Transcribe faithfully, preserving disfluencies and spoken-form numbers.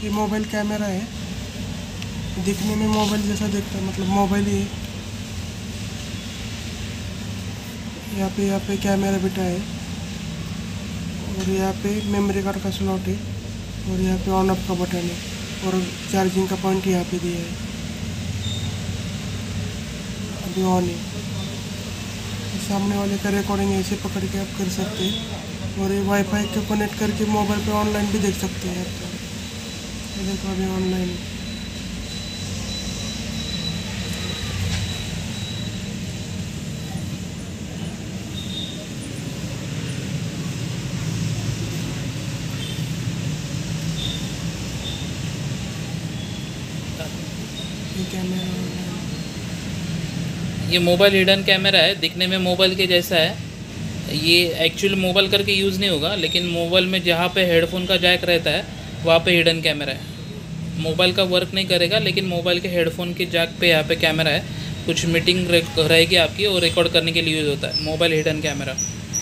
ये mobile camera है, दिखने में मोबाइल जैसा दिखता है, मतलब मोबाइल ही है। यहाँ पे यहाँ पे कैमरा बिठा है और यहाँ पे मेमोरी कार्ड का स्लॉट है और यहाँ पे ऑन ऑफ का बटन है और चार्जिंग का पॉइंट यहाँ पे दिया है। अभी ऑन है। सामने वाले का रिकॉर्डिंग ऐसे पकड़ के आप कर सकते हैं और ये वाईफाई को कनेक्ट करके मोबाइल पे ऑनलाइन भी देख सकते हैं आप। ये देखो अभी ऑनलाइन है। ये कैमरा ऑनलाइन है। ये मोबाइल हिडन कैमरा है, दिखने में मोबाइल के जैसा है। ये एक्चुअल मोबाइल करके यूज़ नहीं होगा, लेकिन मोबाइल में जहाँ पे हेडफोन का जैक रहता है वहाँ पे हिडन कैमरा है। मोबाइल का वर्क नहीं करेगा, लेकिन मोबाइल के हेडफोन के जैक पे यहाँ पे कैमरा है। कुछ मीटिंग रहेगी आपकी और रिकॉर्ड करने के लिए यूज़ होता है मोबाइल हिडन कैमरा।